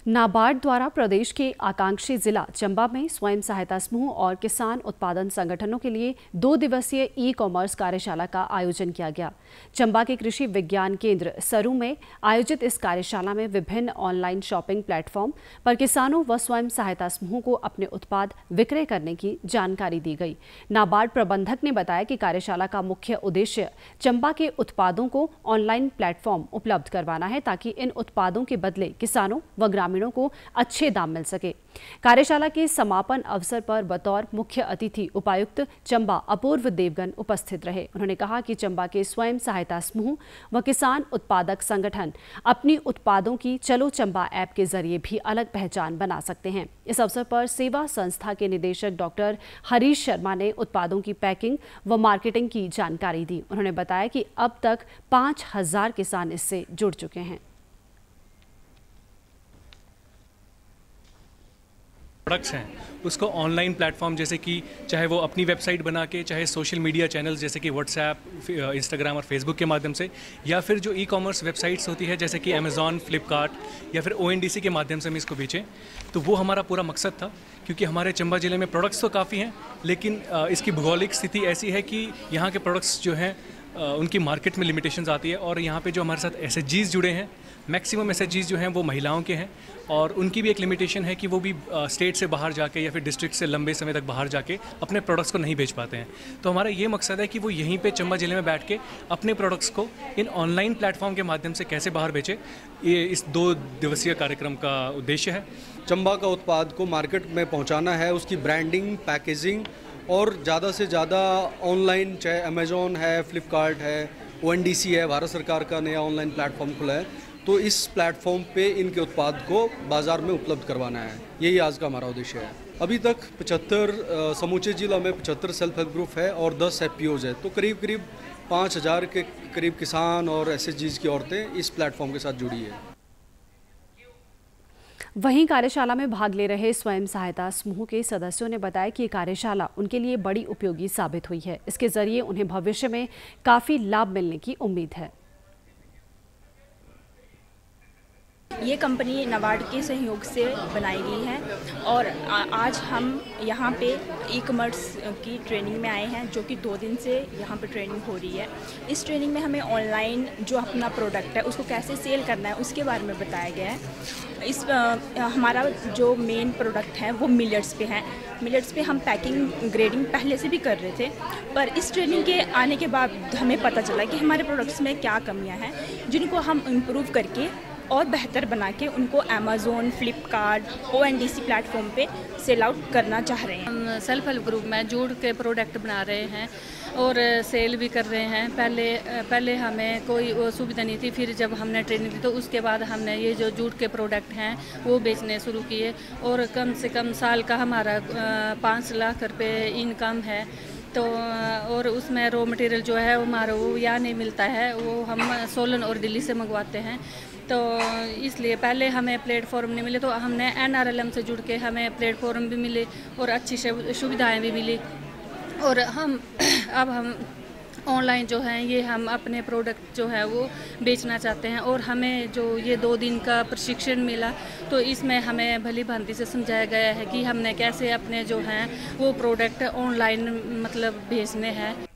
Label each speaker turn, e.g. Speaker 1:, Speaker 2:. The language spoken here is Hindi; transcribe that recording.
Speaker 1: नाबार्ड द्वारा प्रदेश के आकांक्षी जिला चंबा में स्वयं सहायता समूह और किसान उत्पादन संगठनों के लिए 2 दिवसीय ई-कॉमर्स कार्यशाला का आयोजन किया गया। चंबा के कृषि विज्ञान केंद्र सरू में आयोजित इस कार्यशाला में विभिन्न ऑनलाइन शॉपिंग प्लेटफॉर्म पर किसानों व स्वयं सहायता समूह को अपने उत्पाद विक्रय करने की जानकारी दी गई। नाबार्ड प्रबंधक ने बताया कि कार्यशाला का मुख्य उद्देश्य चंबा के उत्पादों को ऑनलाइन प्लेटफॉर्म उपलब्ध करवाना है ताकि इन उत्पादों के बदले किसानों व ग्रामीणों को अच्छे दाम मिल सके। कार्यशाला के समापन अवसर पर बतौर मुख्य अतिथि उपायुक्त चंबा अपूर्व देवगन उपस्थित रहे। उन्होंने कहा कि चंबा के स्वयं सहायता समूह व किसान उत्पादक संगठन अपनी उत्पादों की चलो चंबा ऐप के जरिए भी अलग पहचान बना सकते हैं। इस अवसर पर सेवा संस्था के निदेशक डॉक्टर हरीश शर्मा ने उत्पादों की पैकिंग व मार्केटिंग की जानकारी दी। उन्होंने बताया कि अब तक 5000 किसान इससे जुड़ चुके हैं।
Speaker 2: प्रोडक्ट्स हैं उसको ऑनलाइन प्लेटफॉर्म जैसे कि चाहे वो अपनी वेबसाइट बना के, चाहे सोशल मीडिया चैनल्स जैसे कि व्हाट्सएप, इंस्टाग्राम और फेसबुक के माध्यम से, या फिर जो ई कॉमर्स वेबसाइट्स होती है जैसे कि अमेज़ॉन, फ्लिपकार्ट या फिर ONDC के माध्यम से हम इसको बेचें। तो वो हमारा पूरा मकसद था, क्योंकि हमारे चंबा ज़िले में प्रोडक्ट्स तो काफ़ी हैं, लेकिन इसकी भौगोलिक स्थिति ऐसी है कि यहाँ के प्रोडक्ट्स जो हैं उनकी मार्केट में लिमिटेशंस आती है। और यहाँ पे जो हमारे साथ SHGs जुड़े हैं, मैक्सिमम SHGs जो हैं वो महिलाओं के हैं, और उनकी भी एक लिमिटेशन है कि वो भी स्टेट से बाहर जाके या फिर डिस्ट्रिक्ट से लंबे समय तक बाहर जाके अपने प्रोडक्ट्स को नहीं बेच पाते हैं। तो हमारा ये मकसद है कि वो यहीं पे चंबा ज़िले में बैठ के अपने प्रोडक्ट्स को इन ऑनलाइन प्लेटफॉर्म के माध्यम से कैसे बाहर बेचे। ये इस 2 दिवसीय कार्यक्रम का उद्देश्य है।
Speaker 3: चंबा का उत्पाद को मार्केट में पहुँचाना है, उसकी ब्रांडिंग, पैकेजिंग और ज़्यादा से ज़्यादा ऑनलाइन, चाहे अमेज़ॉन है, फ्लिपकार्ट है, ONDC है, भारत सरकार का नया ऑनलाइन प्लेटफॉर्म खुला है, तो इस प्लेटफॉर्म पे इनके उत्पाद को बाज़ार में उपलब्ध करवाना है। यही आज का हमारा उद्देश्य है। अभी तक 75 समूचे जिला में 75 सेल्फ हेल्प ग्रुप है और 10 FPOs है, तो करीब 5000 के करीब किसान और SHGs की औरतें इस प्लेटफॉर्म के साथ जुड़ी है।
Speaker 1: वहीं कार्यशाला में भाग ले रहे स्वयं सहायता समूह के सदस्यों ने बताया कि ये कार्यशाला उनके लिए बड़ी उपयोगी साबित हुई है। इसके जरिए उन्हें भविष्य में काफ़ी लाभ मिलने की उम्मीद है।
Speaker 4: ये कंपनी नाबार्ड के सहयोग से बनाई गई है और आज हम यहाँ पे ई-कॉमर्स की ट्रेनिंग में आए हैं, जो कि 2 दिन से यहाँ पे ट्रेनिंग हो रही है। इस ट्रेनिंग में हमें ऑनलाइन जो अपना प्रोडक्ट है उसको कैसे सेल करना है उसके बारे में बताया गया है। हमारा जो मेन प्रोडक्ट है वो मिलेट्स पे है। मिलेट्स पे हम पैकिंग, ग्रेडिंग पहले से भी कर रहे थे, पर इस ट्रेनिंग के आने के बाद हमें पता चला कि हमारे प्रोडक्ट्स में क्या कमियाँ हैं, जिनको हम इम्प्रूव करके और बेहतर बना के उनको अमेज़ॉन, फ्लिपकार्ट, ONDC प्लेटफॉर्म पे सेल आउट करना चाह रहे हैं।
Speaker 5: हम सेल्फ हेल्प ग्रुप में जुड़ के प्रोडक्ट बना रहे हैं और सेल भी कर रहे हैं। पहले हमें कोई सुविधा नहीं थी, फिर जब हमने ट्रेनिंग दी तो उसके बाद हमने ये जो जुड़ के प्रोडक्ट हैं वो बेचने शुरू किए और कम से कम साल का हमारा 5 लाख रुपये इनकम है। तो और उसमें रॉ मटेरियल जो है हमारा वो यहाँ नहीं मिलता है, वो हम सोलन और दिल्ली से मंगवाते हैं। तो इसलिए पहले हमें प्लेटफॉर्म नहीं मिले, तो हमने NRLM से जुड़ के हमें प्लेटफॉर्म भी मिले और अच्छी सुविधाएं भी मिली। और अब हम ऑनलाइन जो हैं ये हम अपने प्रोडक्ट जो है वो बेचना चाहते हैं। और हमें जो ये 2 दिन का प्रशिक्षण मिला तो इसमें हमें भली भांति से समझाया गया है कि हमने कैसे अपने जो हैं वो प्रोडक्ट ऑनलाइन मतलब भेजने हैं।